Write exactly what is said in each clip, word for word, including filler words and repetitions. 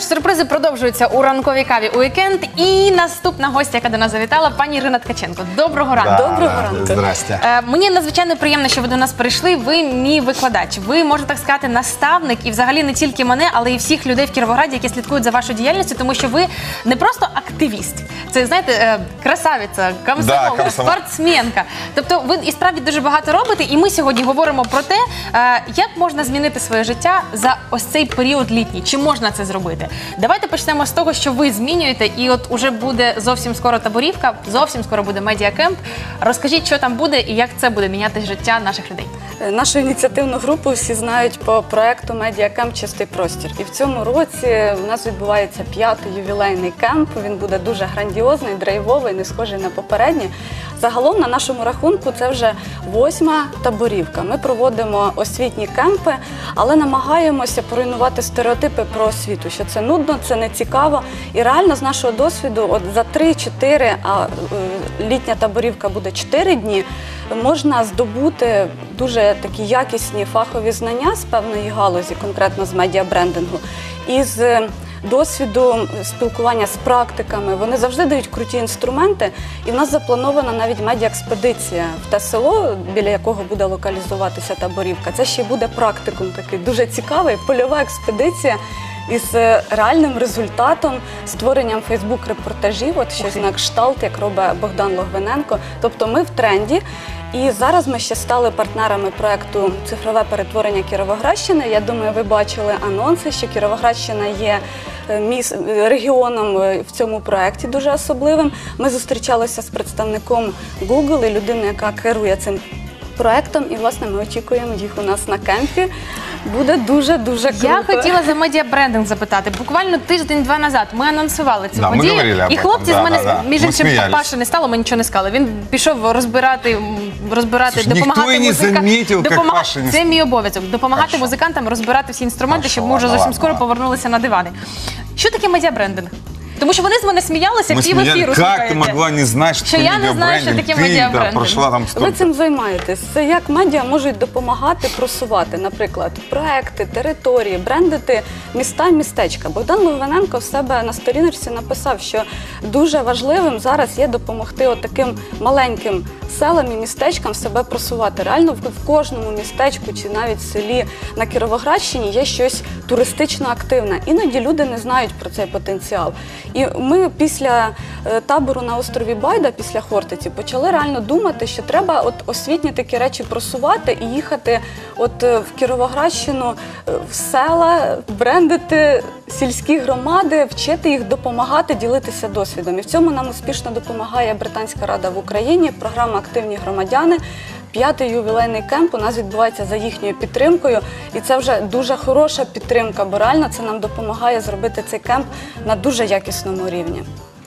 сюрпризи продовжуються у ранковій каві у вікенд. І наступна гостя, яка до нас завітала, пані Ірина Ткаченко. Доброго ранку. Да, Доброго да, ранку. Здрасте. Е, мені надзвичайно приємно, що ви до нас прийшли. Ви мій викладач. Ви, можна так сказати, наставник. І взагалі не тільки мене, але і всіх людей в Кіровограді, які слідкують за вашою діяльністю. Тому що ви не просто активіст. Це, знаєте, е, красавиця, комсомол, Да, комсомол. спортсменка. Тобто ви і справді дуже багато робите. І ми сьогодні говоримо про те, е, як можна змінити своє життя за ось цей період літній. Чи можна це зробити? Давайте почнемо з того, що ви змінюєте, і от уже буде зовсім скоро таборівка, зовсім скоро буде медіакемп. Розкажіть, що там буде і як це буде міняти життя наших людей. Нашу ініціативну групу всі знають по проекту «Медіакемп. Чистий простір». І в цьому році у нас відбувається п'ятий ювілейний кемп. Він буде дуже грандіозний, драйвовий, не схожий на попередні. Загалом на нашому рахунку це вже восьма таборівка. Ми проводимо освітні кемпи, але намагаємося поруйнувати стереотипи про освіту, що це нудно, це не цікаво. І реально з нашого досвіду от за три-чотири, а е, літня таборівка буде чотири дні, можна здобути дуже такі якісні фахові знання з певної галузі, конкретно з медіабрендингу, і з досвіду спілкування з практиками. Вони завжди дають круті інструменти, і в нас запланована навіть медіаекспедиція в те село, біля якого буде локалізуватися таборівка. Це ще й буде практикум такий дуже цікавий, польова експедиція із реальним результатом, створенням фейсбук-репортажів, от щось на кшталт, як робить Богдан Логвиненко. Тобто ми в тренді. І зараз ми ще стали партнерами проєкту «Цифрове перетворення Кіровоградщини». Я думаю, ви бачили анонси, що Кіровоградщина є міс... регіоном в цьому проєкті дуже особливим. Ми зустрічалися з представником Google і людиною, яка керує цим проєктом. І, власне, ми очікуємо їх у нас на кемпі. Буде дуже-дуже круто. Я хотіла за медіабрендинг запитати. Буквально тиждень-два назад ми анонсували цю Да, ми подію. говорили об І этом. хлопці Да, з мене, да, да. між Ми іншим, сміялись. Паша не стало, ми нічого не сказали. Він пішов розбирати, розбирати, Слушай, допомагати ніхто і не музикантам. замітив, як Допомага... Паша не- Це мій обов'язок. Допомагати Хорошо. музикантам розбирати всі інструменти, Хорошо, щоб ми вже ладно, зовсім ладно, скоро ладно. повернулися на дивани. Що таке медіабрендинг? Тому що вони з мене сміялися, Мы пів смеялись. ефіру, Как слухаєте. ты могла не знать, что Що я не знаю, що таке Ты, да, медіабрендинг. прошла там Ви столько. цим займаєтесь. Це як медіа можуть допомагати просувати, наприклад, проекти, території, брендити міста і містечка. Богдан Логвиненко в себе на сторіночці написав, що дуже важливим зараз є допомогти от таким маленьким селам і містечкам себе просувати. Реально в, в кожному містечку чи навіть селі на Кіровоградщині є щось туристично активне. Іноді люди не знають про цей потенціал. І ми після е, табору на острові Байда, після Хортиці, почали реально думати, що треба от освітні такі речі просувати і їхати от е, в Кіровоградщину, е, в села, брендити сільські громади, вчити їх допомагати, ділитися досвідом. І в цьому нам успішно допомагає Британська рада в Україні, програма «Активні громадяни». П'ятий ювілейний кемп у нас відбувається за їхньою підтримкою, і це вже дуже хороша підтримка, бо реально це нам допомагає зробити цей кемп на дуже якісному рівні.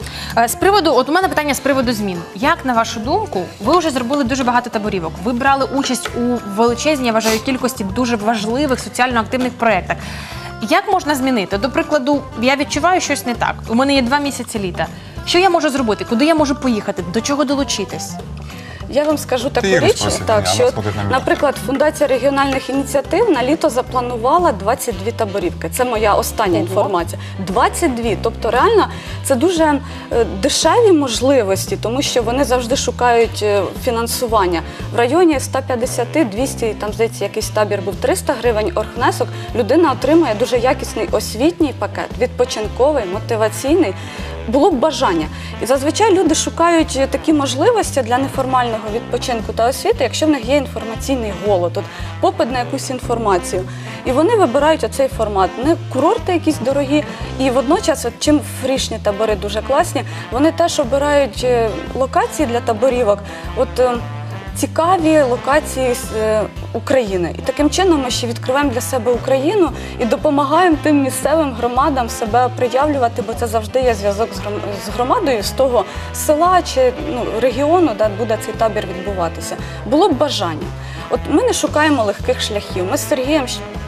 З приводу, от у мене питання з приводу змін. Як, на вашу думку, ви вже зробили дуже багато таборівок, ви брали участь у величезній, я вважаю, кількості дуже важливих соціально активних проєктах. Як можна змінити? До прикладу, я відчуваю щось не так. У мене є два місяці літа. Що я можу зробити? Куди я можу поїхати? До чого долучитись? Я вам скажу таку Ігор річ, спросив так, мене, що, вона смотрить на мене. наприклад, Фундація регіональних ініціатив на літо запланувала двадцять дві таборівки. Це моя остання інформація. двадцять дві. Тобто, реально, це дуже е, дешеві можливості, тому що вони завжди шукають е, фінансування. В районі сто п'ятдесят - двісті, там, здається, якийсь табір був триста гривень оргнесок, людина отримує дуже якісний освітній пакет, відпочинковий, мотиваційний. Було б бажання. І зазвичай люди шукають такі можливості для неформального відпочинку та освіти, якщо в них є інформаційний голод, от попит на якусь інформацію. І вони вибирають оцей формат. Не курорти якісь дорогі, і водночас, от чим фрішні табори дуже класні, вони теж обирають е, локації для таборівок. От е, цікаві локації з е, України. І таким чином ми ще відкриваємо для себе Україну і допомагаємо тим місцевим громадам себе проявлювати, бо це завжди є зв'язок з, гром... з громадою, з того села чи ну, регіону, де буде цей табір відбуватися. Було б бажання. От ми не шукаємо легких шляхів. Ми з Сергієм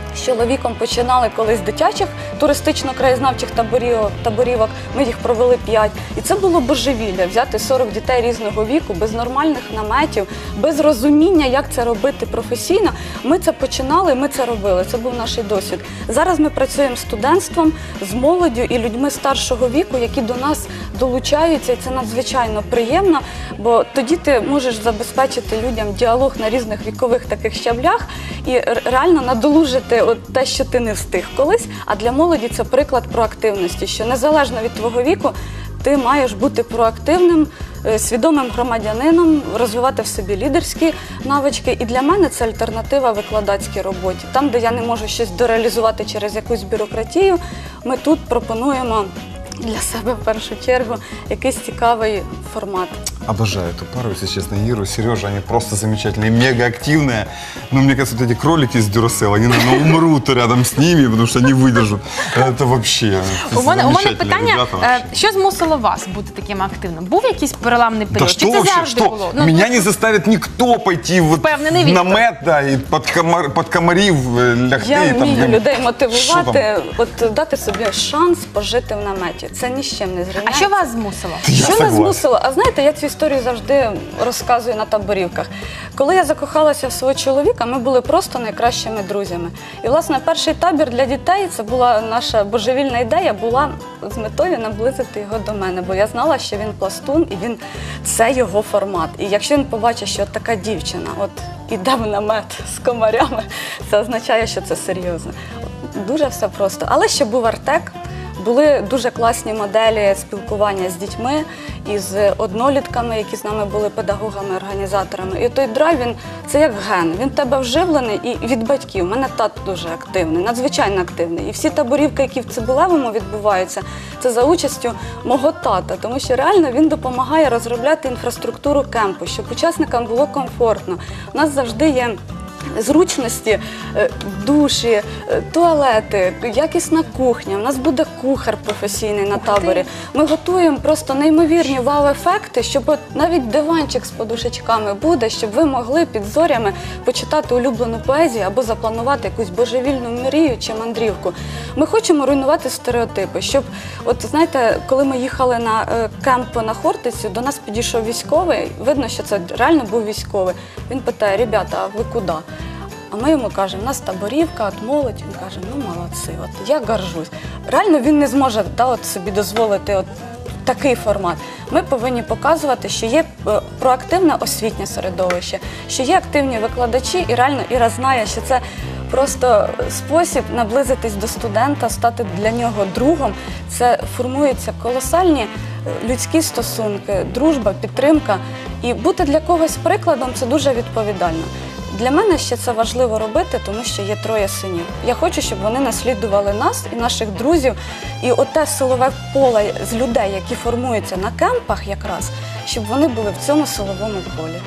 з чоловіком починали колись з дитячих туристично-краєзнавчих таборів- таборівок, ми їх провели п'ять. І це було божевілля, взяти сорок дітей різного віку, без нормальних наметів, без розуміння, як це робити професійно. Ми це починали, ми це робили, це був наш досвід. Зараз ми працюємо з студентством, з молоддю і людьми старшого віку, які до нас долучаються, і це надзвичайно приємно, бо тоді ти можеш забезпечити людям діалог на різних вікових таких щаблях і р- реально надолужити от те, що ти не встиг колись. А для молоді це приклад проактивності, що незалежно від твого віку ти маєш бути проактивним, е, свідомим громадянином, розвивати в собі лідерські навички. І для мене це альтернатива викладацькій роботі. Там, де я не можу щось дореалізувати через якусь бюрократію, ми тут пропонуємо для себе в першу чергу якийсь цікавий формат. Обожаю эту пару, если честно, Иру, Сережа, они просто замечательные, мега активные. Но мне кажется, вот эти кролики из Дюрасел, они, наверное, умрут рядом с ними, потому что не выдержат. Это вообще У мене, у мене замечательные питання, ребята е, вообще. що змусило вас бути таким активним? Був якийсь переламний Да період? что Чи це вообще, завжди что? було? Меня не заставит никто пойти вот Впевнений на Віктор. мед, да, и под, комар, под комарів э, лягти. Я и там, вмію там, людей що мотивувати, от дати собі шанс пожити в наметі. Це ні з чим не А зрівняється. що вас змусило? Я Що не согласен. змусило? А знаєте, я цю історію завжди розказую на таборівках. Коли я закохалася в свого чоловіка, ми були просто найкращими друзями. І, власне, перший табір для дітей, це була наша божевільна ідея, була з метою наблизити його до мене, бо я знала, що він пластун і він це його формат. І якщо він побачить, що от така дівчина от іде в намет з комарями, це означає, що це серйозно. Дуже все просто. Але ще був Артек. Були дуже класні моделі спілкування з дітьми і з однолітками, які з нами були педагогами, організаторами. І той драйв, він це як ген. Він в тебе вживлений і від батьків. У мене тато дуже активний, надзвичайно активний. І всі таборівки, які в Цибулевому відбуваються, це за участю мого тата, тому що реально він допомагає розробляти інфраструктуру кемпу, щоб учасникам було комфортно. У нас завжди є зручності, е, душі, е, туалети, якісна кухня. У нас буде кухар професійний на таборі. Ми готуємо просто неймовірні вау-ефекти, щоб от навіть диванчик з подушечками буде, щоб ви могли під зорями почитати улюблену поезію або запланувати якусь божевільну мрію чи мандрівку. Ми хочемо руйнувати стереотипи, щоб, от знаєте, коли ми їхали на е, кемп на Хортицю, до нас підійшов військовий, видно, що це реально був військовий. Він питає: ребята, а ви куди? А ми йому кажемо: у нас таборівка, от молодь. Він каже: ну молодці, от я горжусь. Реально він не зможе да, от собі дозволити от такий формат. Ми повинні показувати, що є е, проактивне освітнє середовище, що є активні викладачі, і реально Іра знає, що це просто спосіб наблизитись до студента, стати для нього другом. Це формуються колосальні е, людські стосунки, дружба, підтримка. І бути для когось прикладом – це дуже відповідально. Для мене ще це важливо робити, тому що є троє синів. Я хочу, щоб вони наслідували нас і наших друзів. І оте силове поле з людей, які формуються на кемпах якраз, щоб вони були в цьому силовому полі.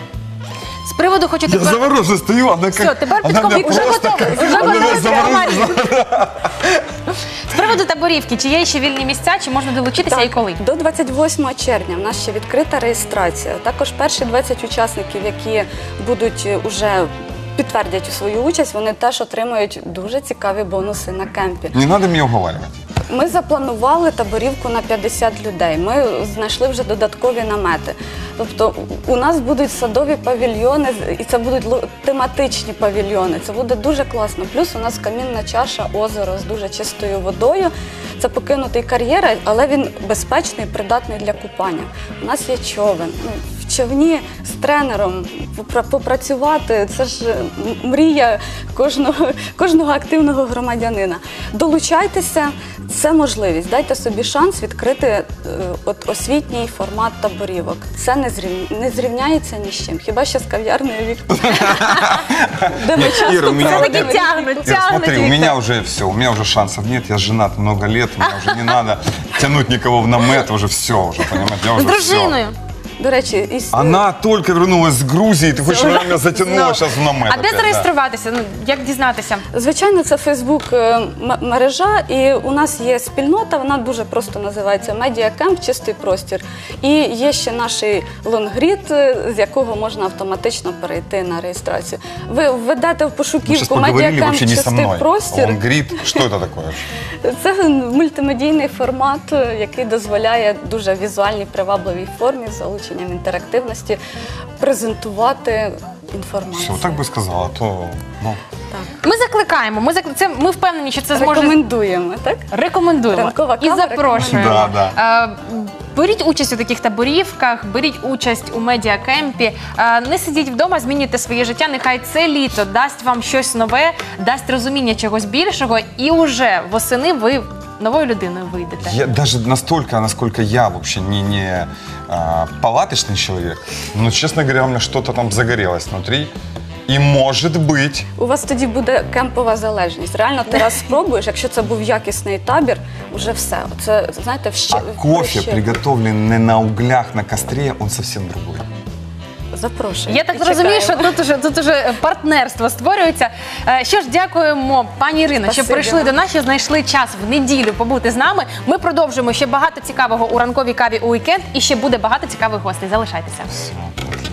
З приводу хочу Я тепер... заворожен стою, она как... Все, тепер она меня підкопій. Уже просто готовий. как- Уже она меня готовий заворожила. комарів. З приводу таборівки, чи є ще вільні місця, чи можна долучитися і коли? До двадцять восьмого червня в нас ще відкрита реєстрація. Також перші двадцять учасників, які будуть уже підтвердять свою участь, вони теж отримують дуже цікаві бонуси на кемпі. Не надо меня уговаривать. Ми запланували таборівку на п'ятдесят людей. Ми знайшли вже додаткові намети. Тобто у нас будуть садові павільйони, і це будуть ло- тематичні павільйони. Це буде дуже класно. Плюс у нас камінна чаша, озеро з дуже чистою водою. Це покинутий кар'єр, але він безпечний, придатний для купання. У нас є човен. Ну, в човні з тренером попра- попрацювати – це ж м- мрія кожного, кожного активного громадянина. Долучайтеся, це можливість. Дайте собі шанс відкрити е, от, освітній формат таборівок. Це не, зрів... не зрівняється ні з чим. Хіба що з кав'ярнею Віктор. Де ми часто Ира, у меня- Все-таки проводимо. тягнуть, Ир, тягнуть. смотри, у Віктор. меня уже все, у меня уже шансов нет, я женат много лет, мне уже не надо тянуть никого в намет, уже все, уже, понимаете, я З уже все. дружиною. До речі, із Она только вернулась с Грузии, ты хочешь, она меня затянула Знову. сейчас в намет. А де опять, да. зареєструватися? Ну, як дізнатися? Звичайно, це Фейсбук е, м- мережа, і у нас є спільнота, вона дуже просто називається Медіакемп Чистий простір. І є ще наш лонгрід, е, з якого можна автоматично перейти на реєстрацію. Ви введете в Мы сейчас пошуківку поговорили Медіакемп вообще не со Чистий мной. простір. Он говорит, что это такое? Це мультимедійний формат, е, який дозволяє дуже візуальній, привабливій формі з залученням інтерактивності презентувати інформацію. Все, так бы сказала, то... Ну, Ми закликаємо, ми, закли... це, ми впевнені, що це зможе... Рекомендуємо, так? Рекомендуємо Ранкова і кава запрошуємо. Да, Е, Беріть участь у таких таборівках, беріть участь у медіакемпі, е, не сидіть вдома, змінюйте своє життя. Нехай це літо дасть вам щось нове, дасть розуміння чогось більшого, і уже восени ви новою людиною вийдете. я даже настолько, насколько я вообще не, не а, палаточный человек, но, честно говоря, у меня что-то там загорелось внутри. И может быть... У вас тоді буде кемпова залежність. Реально, ти раз спробуєш, якщо це був якісний табір, вже все. Це, знаєте, вще... А кофе, вще- приготовленный на углях, на костре, он совсем другой. Запрошую. Я так І розумію, що чекаємо. тут уже, тут уже партнерство створюється. Е, Що ж, дякуємо, пані Ірино, що Спасибі прийшли вам. до нас, що знайшли час в неділю побути з нами. Ми продовжуємо ще багато цікавого у ранковій каві у вікенд і ще буде багато цікавих гостей. Залишайтеся. Все.